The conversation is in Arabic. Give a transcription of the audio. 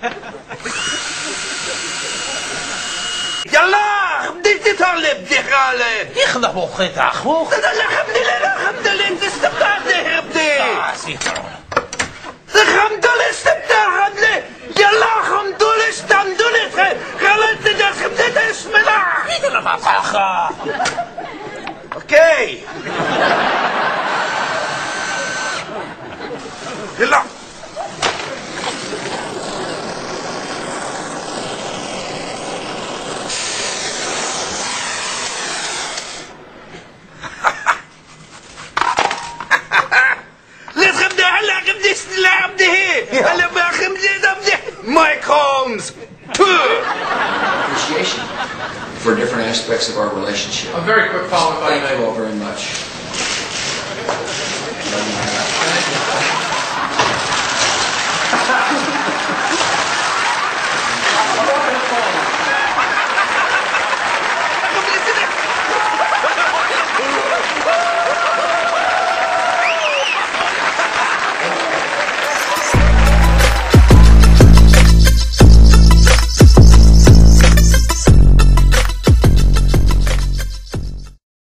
يلا بديت تطلب دي خالي يخلق بخيت أخوك. الحمد لله استمتع بدي سيطر. الحمد لله استمتع بدي يلا الحمد لله استمتع خلت ده خمدت اسم الله يدنا فاخا. اوكي يلا Mike Holmes. Appreciation for different aspects of our relationship. A very quick follow-up, if I Thank may. you all very much.